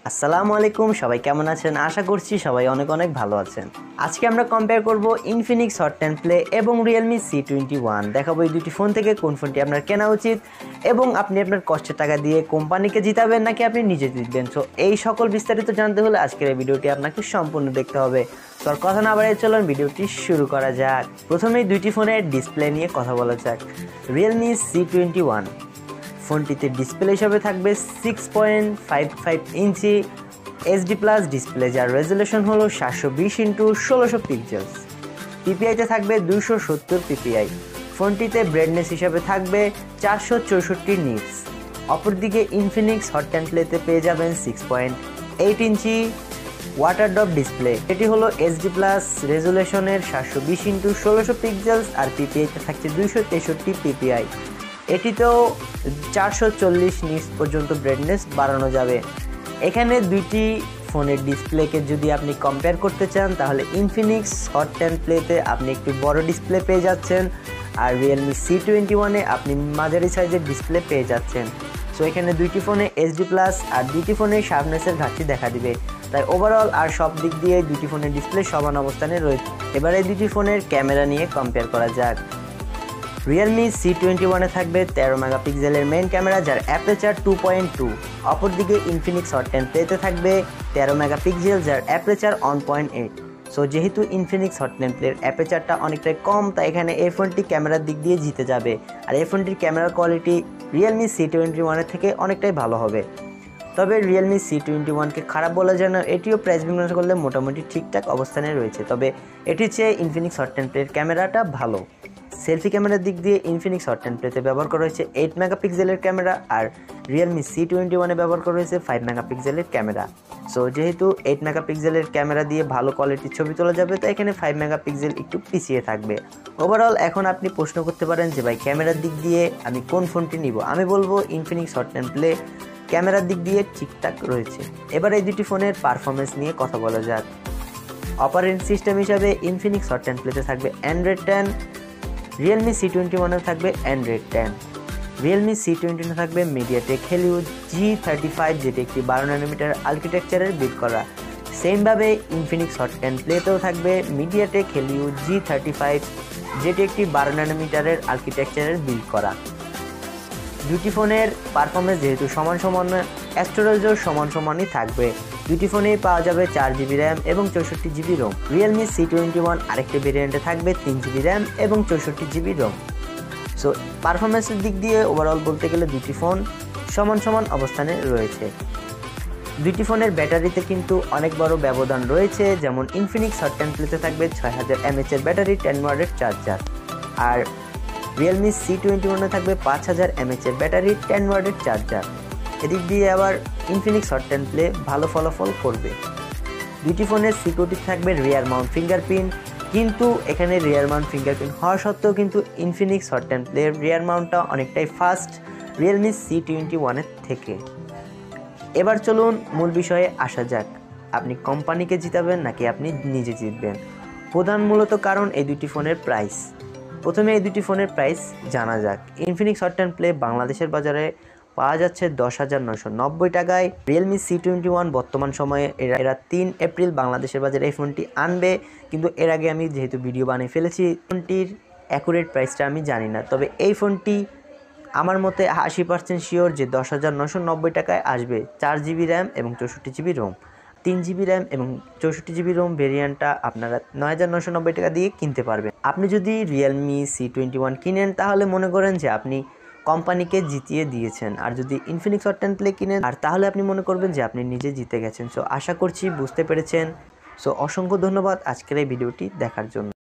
আসসালামু আলাইকুম, সবাই কেমন আছেন? আশা করছি সবাই অনেক অনেক ভালো আছেন। আজকে আমরা কম্পেয়ার করব Infinix Hot 10 Play এবং Realme C21। দেখাবো এই দুটি ফোন থেকে কোন ফোনটি আপনার কেনা উচিত এবং আপনি আপনার কষ্টের টাকা দিয়ে কোম্পানিকে জিতাবেন নাকি আপনি নিজে জিতবেন। সো এই সকল বিস্তারিত জানতে হলে আজকের এই ভিডিওটি আপনাকে সম্পূর্ণ দেখতে হবে। তো আর কথা না বাড়িয়ে চলুন ভিডিওটি শুরু করা যাক। প্রথমেই দুইটি ফোনের ডিসপ্লে নিয়ে কথা বলা যাক। Realme C21 ফোনটিতে ডিসপ্লে হিসাবে থাকবে 6.55 ইঞ্চি এইচডি প্লাস ডিসপ্লে, যার রেজুলেশন হলো 720x1600 পিক্সেলস। পিপিআইতে থাকবে 270 পিপিআই। ফোনটিতে ব্রাইটনেস হিসাবে থাকবে 464 নিটস। অপরদিকে ইনফিনিক্স হট 10 প্লেতে পেয়ে যাবেন 6.8 ইঞ্চি ওয়াটার ড্রপ ডিসপ্লে। এটি হলো এইচডি প্লাস রেজুলেশনের 720x1600 পিক্সেলস আর পিপিআইতে থাকছে 263 পিপিআই। এটিতেও 440 নিটস পর্যন্ত ব্রাইটনেস বাড়ানো যাবে। এখানে দুইটি ফোনের ডিসপ্লেকে যদি আপনি কম্পেয়ার করতে চান তাহলে ইনফিনিক্স হট 10 প্লেতে আপনি একটু বড় ডিসপ্লে পেয়ে যাচ্ছেন আর রিয়েলমি C21-এ আপনি মাঝারি সাইজের ডিসপ্লে পেয়ে যাচ্ছেন। সো এখানে দুইটি ফোনে এইচডি প্লাস আর দুইটি ফোনে শার্পনেসের ঘাটতি দেখা দিবে, তাই ওভারঅল আর সব দিক দিয়ে দুইটি ফোনের ডিসপ্লে সমান অবস্থানে রয়েছে। এবারে দুইটি ফোনের ক্যামেরা নিয়ে কম্পেয়ার করা যাক। Realme C21-এ থাকবে 13 মেগাপিক্সেলের মেইন ক্যামেরা, যার অ্যাপারচার 2.2। অপরদিকে ইনফিনিক্স হট 10 প্লেতে থাকবে 13 মেগাপিক্সেল, যার অ্যাপারচার 1.8। সো যেহেতু ইনফিনিক্স হট 10 প্লের অ্যাপারচারটা অনেকটাই কম, তাই এখানে এই ফোনটি ক্যামেরার দিক দিয়ে জিতে যাবে। আর এই ফোনটির ক্যামেরার কোয়ালিটি Realme C21-এর থেকে অনেকটাই ভালো হবে। তবে Realme C21-কে খারাপ বলা যায় না, এটিও প্রাইস বিবেচনা করলে মোটামুটি ঠিকঠাক অবস্থানে রয়েছে। তবে এটির চেয়ে ইনফিনিক্স হট 10 প্লের ক্যামেরাটা ভালো। সেলফি ক্যামেরার দিক দিয়ে ইনফিনিক্স হট 10 প্লেতে ব্যবহার করা হয়েছে 8 মেগাপিক্সেলের ক্যামেরা আর Realme C21-এ ব্যবহার করা হয়েছে 5 মেগাপিক্সেলের ক্যামেরা। সো যেহেতু 8 মেগাপিক্সেলের ক্যামেরা দিয়ে ভালো কোয়ালিটির ছবি তোলা যাবে, তো এখানে 5 মেগাপিক্সেল একটু পিছিয়ে থাকবে। ওভারঅল এখন আপনি প্রশ্ন করতে পারেন যে ভাই ক্যামেরার দিক দিয়ে আমি কোন ফোনটি নিব। আমি বলবো ইনফিনিক্স হট 10 প্লে ক্যামেরার দিক দিয়ে ঠিকঠাক রয়েছে। এবার এই দুটি ফোনের পারফরমেন্স নিয়ে কথা বলা যাক। অপারেটিং সিস্টেম হিসাবে ইনফিনিক্স হট 10 প্লেতে থাকবে Android 10, Realme C21-এ থাকবে Android 10। Realme C21-এ থাকবে MediaTek Helio G35, যেটি একটি 12 ন্যানোমিটার আর্কিটেকচারের বিল্ড করা। সেমভাবে ইনফিনিক্স হট 10 প্লেতেও থাকবে MediaTek Helio G35, যেটি একটি 12 ন্যানোমিটারের আর্কিটেকচারের বিল্ড করা। দুটি ফোনের পারফরমেন্স যেহেতু সমান সমান, স্টোরেজও সমান সমানই থাকবে। দুটি ফোনেই পাওয়া যাবে 4GB র্যাম এবং 64GB রোম। Realme C21 আরেকটি ভেরিয়েন্টে থাকবে 3GB র্যাম এবং 64GB রোম। সো পারফরমেন্সের দিক দিয়ে ওভারঅল বলতে গেলে দুটি ফোন সমান সমান অবস্থানে রয়েছে। দুটি ফোনের ব্যাটারিতে কিন্তু অনেক বড় ব্যবধান রয়েছে, যেমন ইনফিনিক্স হট 10 প্লেতে থাকবে 6000 mAh-এর ব্যাটারি 10 ওয়াটের চার্জার আর Realme C21-এ থাকবে 5000 mAh-এর ব্যাটারি 10 ওয়াটের চার্জার। এদিক দিয়ে আবার ইনফিনিক্স হট 10 প্লে ভালো ফলাফল করবে। দুটি ফোনের সিকিউরিটি থাকবে রিয়ার মাউন্ট ফিঙ্গারপ্রিন্ট, কিন্তু এখানে রিয়ার মাউন্ট ফিঙ্গারপ্রিন্ট হওয়া সত্ত্বেও কিন্তু ইনফিনিক্স হট 10 প্লের রিয়ার মাউন্টটা অনেকটাই ফাস্ট Realme C21-এর থেকে। এবার চলুন মূল বিষয়ে আসা যাক। আপনি কোম্পানিকে জিতাবেন নাকি আপনি নিজে জিতবেন। প্রধান মূলত কারণ এই দুটি ফোনের প্রাইস। প্রথমে এই দুটি ফোনের প্রাইস জানা যাক। ইনফিনিক্স হট 10 প্লে বাংলাদেশের বাজারে পাওয়া যাচ্ছে 10,990 টাকায়। Realme C21 বর্তমান সময়ে এরা 3 এপ্রিল বাংলাদেশের বাজারে এই ফোনটি আনবে, কিন্তু এর আগে আমি যেহেতু ভিডিও বানিয়ে ফেলেছি, ফোনটির অ্যাকুরেট প্রাইসটা আমি জানি না। তবে এই ফোনটি আমার মতে 80% শিওর যে 10,990 টাকায় আসবে। 4GB র্যাম এবং 64GB রোম। 3GB র্যাম এবং 64GB রোম ভেরিয়েন্টটা আপনারা 9,990 টাকা দিয়ে কিনতে পারবেন। আপনি যদি Realme C21 কিনেন তাহলে মনে করেন যে আপনি কোম্পানিকে জিতিয়ে দিয়েছেন, আর যদি ইনফিনিক্স হট 10 প্লে কিনেন আর তাহলে আপনি মনে করবেন যে আপনি নিজে জিতে গেছেন। সো আশা করছি বুঝতে পেরেছেন। সো অসংখ্য ধন্যবাদ আজকের এই ভিডিওটি দেখার জন্য।